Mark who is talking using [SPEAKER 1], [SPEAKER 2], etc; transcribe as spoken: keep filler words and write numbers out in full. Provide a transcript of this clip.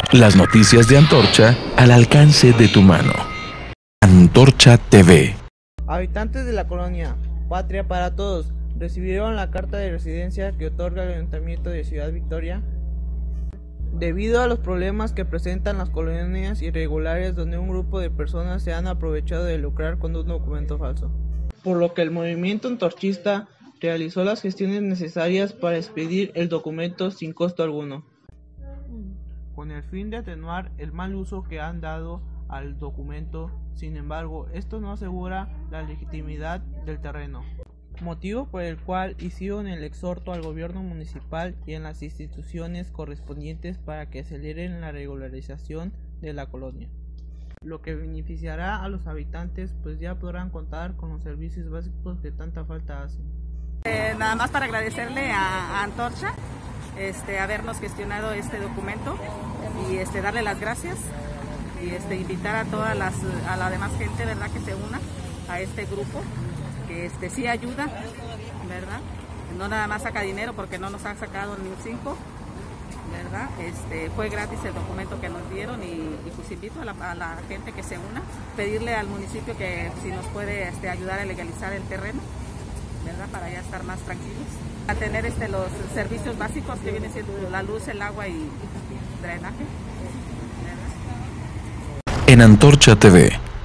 [SPEAKER 1] Las noticias de Antorcha al alcance de tu mano. Antorcha T V.
[SPEAKER 2] Habitantes de la colonia Patria para Todos recibieron la carta de residencia que otorga el Ayuntamiento de Ciudad Victoria debido a los problemas que presentan las colonias irregulares donde un grupo de personas se han aprovechado de lucrar con un documento falso. Por lo que el movimiento antorchista realizó las gestiones necesarias para expedir el documento sin costo alguno, con el fin de atenuar el mal uso que han dado al documento. Sin embargo, esto no asegura la legitimidad del terreno, motivo por el cual hicieron el exhorto al gobierno municipal y en las instituciones correspondientes para que aceleren la regularización de la colonia, lo que beneficiará a los habitantes, pues ya podrán contar con los servicios básicos que tanta falta hacen.
[SPEAKER 3] Eh, nada más para agradecerle a, a Antorcha este, habernos gestionado este documento y este, darle las gracias y este, invitar a toda las, a la demás gente, ¿verdad?, que se una a este grupo, que este, sí ayuda, ¿verdad? No nada más saca dinero porque no nos han sacado ni un cinco, ¿verdad? Este, fue gratis el documento que nos dieron y, y pues invito a la, a la gente que se una, pedirle al municipio que si nos puede este, ayudar a legalizar el terreno, ¿verdad?, para ya estar más tranquilos, a tener este, los servicios básicos que vienen siendo la luz, el agua y drenaje, ¿verdad?
[SPEAKER 1] En Antorcha T V.